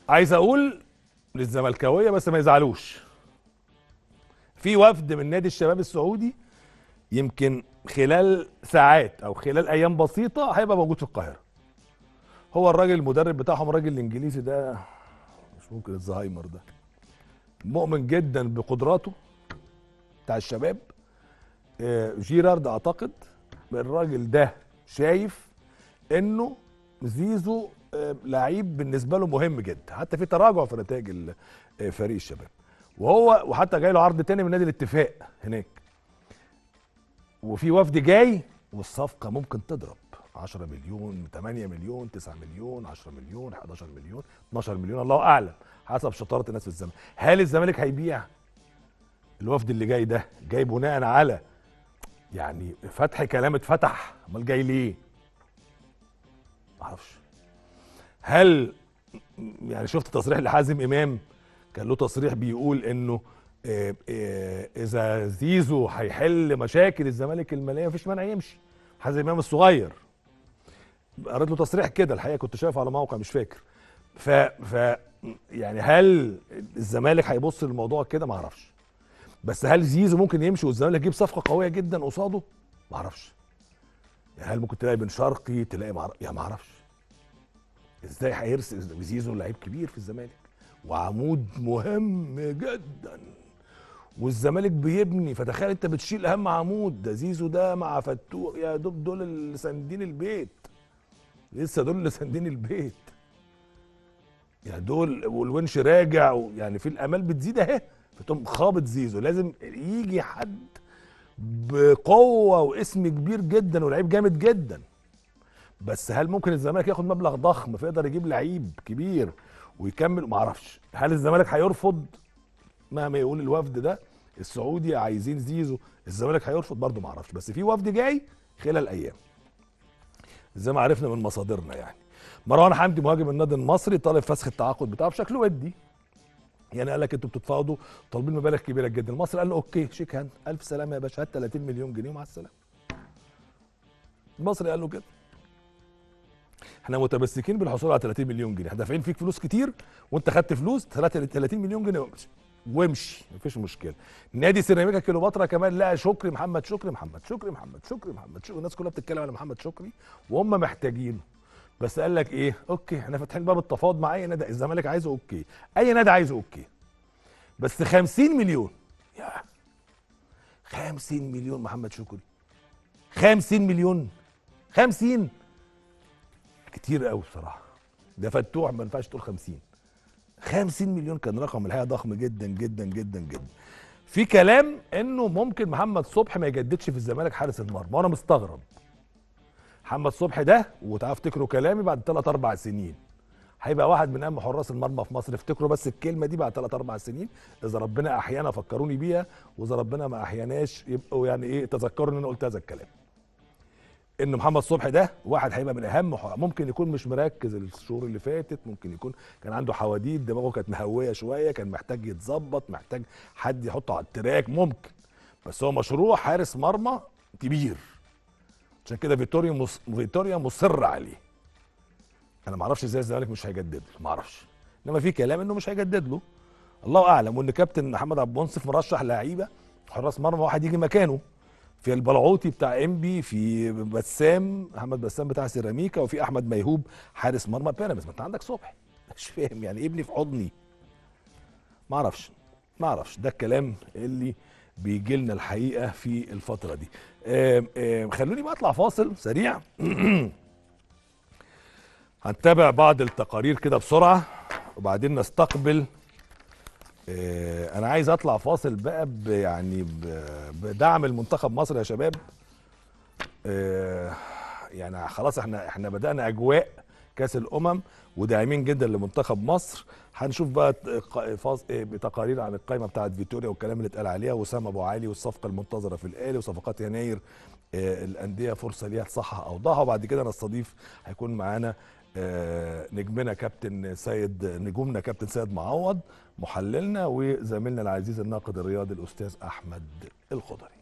عايز اقول للزملكاويه بس ما يزعلوش، في وفد من نادي الشباب السعودي يمكن خلال ساعات او خلال ايام بسيطه هيبقى موجود في القاهره. هو الراجل المدرب بتاعهم الراجل الانجليزي ده، مش ممكن الزهايمر ده، مؤمن جدا بقدراته بتاع الشباب. جيرارد اعتقد الراجل ده شايف انه زيزو لعيب بالنسبه له مهم جدا، حتى في تراجع في نتائج فريق الشباب، وحتى جاي له عرض تاني من نادي الاتفاق هناك، وفي وفد جاي، والصفقه ممكن تضرب 10 مليون 8 مليون 9 مليون 10 مليون 11 مليون 12 مليون، الله اعلم حسب شطاره الناس في الزمالك. هل الزمالك هيبيع الوفد اللي جاي ده؟ جاي بناء على يعني فتح كلام اتفتح، امال جاي ليه؟ معرفش. هل يعني شفت تصريح لحازم امام؟ كان له تصريح بيقول انه اذا زيزو هيحل مشاكل الزمالك الماليه مفيش مانع يمشي. حازم امام الصغير قريت له تصريح كده، الحقيقه كنت شايفه على موقع مش فاكر. ف يعني هل الزمالك هيبص للموضوع كده؟ ما اعرفش. بس هل زيزو ممكن يمشي والزمالك يجيب صفقه قويه جدا قصاده؟ ما اعرفش. يعني هل ممكن تلاقي بن شرقي، تلاقي يعني ما اعرفش. ازاي هيرسل زيزو؟ لعيب كبير في الزمالك وعمود مهم جدا، والزمالك بيبني، فتخيل انت بتشيل اهم عمود ده. زيزو ده مع فتوح يا دوب دول اللي ساندين البيت، لسه دول اللي ساندين البيت يا دول، والونش راجع يعني في الامال بتزيد اهي، فتقوم خابط زيزو. لازم يجي حد بقوه واسم كبير جدا ولعيب جامد جدا. بس هل ممكن الزمالك ياخد مبلغ ضخم فيقدر يجيب لعيب كبير ويكمل؟ ما اعرفش. هل الزمالك هيرفض مهما يقول الوفد ده السعودي عايزين زيزو؟ الزمالك هيرفض برضه؟ ما اعرفش. بس في وفد جاي خلال ايام زي ما عرفنا من مصادرنا. يعني مروان حمدي مهاجم النادي المصري طالب فسخ التعاقد بتاعه بشكل ودي، يعني قال لك انتوا بتتفاوضوا طالبين مبالغ كبيره جدا. المصري قال له اوكي شيك هاند، الف سلامه يا باشا، هات 30 مليون جنيه ومع السلامه. المصري قال له كده، احنا متمسكين بالحصول على 30 مليون جنيه، احنا دافعين فيك فلوس كتير وانت خدت فلوس 30 مليون جنيه وامشي مفيش مشكله. نادي سيراميكا كليوباترا كمان لقى شكري محمد شكري محمد شكري محمد شكري محمد شكري، الناس كلها بتتكلم على محمد شكري وهم محتاجينه. بس قال لك ايه؟ اوكي احنا فاتحين باب التفاوض مع اي نادي، الزمالك عايزه اوكي، اي نادي عايزه اوكي، بس 50 مليون. يا 50 مليون محمد شكري، 50 مليون، 50 كتير قوي بصراحه. ده فتوح ما ينفعش تقول 50. 50 مليون كان رقم الحقيقه ضخم جدا جدا جدا جدا. في كلام انه ممكن محمد صبحي ما يجددش في الزمالك حارس المرمى، وانا مستغرب. محمد صبحي ده، وتعالوا افتكروا كلامي، بعد 3 4 سنين هيبقى واحد من اهم حراس المرمى في مصر. افتكروا بس الكلمه دي، بعد 3 4 سنين اذا ربنا احيانا فكروني بيها، واذا ربنا ما احياناش يبقوا يعني ايه تذكروا ان انا قلت هذا الكلام. ان محمد صبحي ده واحد هيبقى من اهم ممكن يكون مش مركز الشهور اللي فاتت، ممكن يكون كان عنده حواديت، دماغه كانت مهويه شويه، كان محتاج يتظبط، محتاج حد يحطه على التراك ممكن. بس هو مشروع حارس مرمى كبير، عشان كده فيتوريا مصر عليه. انا ما اعرفش ازاي الزمالك مش هيجدد له، ما اعرفش، انما في كلام انه مش هيجدد له، الله اعلم. وان كابتن محمد عبد المنصف مرشح لعيبه حراس مرمى واحد يجي مكانه، في البلعوطي بتاع انبي، في بسام محمد بسام بتاع سيراميكا، وفي احمد ميهوب حارس مرمى بيراميدز. ما انت عندك صبحي، مش فاهم يعني ابني في حضني. ما اعرفش، ما اعرفش. ده الكلام اللي بيجي لنا الحقيقه في الفتره دي. خلوني بقى اطلع فاصل سريع. هنتابع بعض التقارير كده بسرعه وبعدين نستقبل. انا عايز اطلع فاصل بقى يعني بدعم المنتخب مصر يا شباب. يعني خلاص احنا بدأنا اجواء كاس الامم وداعمين جدا لمنتخب مصر. هنشوف بقى بتقارير عن القائمه بتاعت فيتوريا والكلام اللي اتقال عليها، وسام ابو علي والصفقه المنتظره في الاهلي وصفقات يناير، الانديه فرصه ليها تصحح اوضاعها. وبعد كده نستضيف، هيكون معانا نجمنا كابتن سيد، نجومنا كابتن سيد معوض محللنا، وزميلنا العزيز الناقد الرياضي الاستاذ احمد الخضري.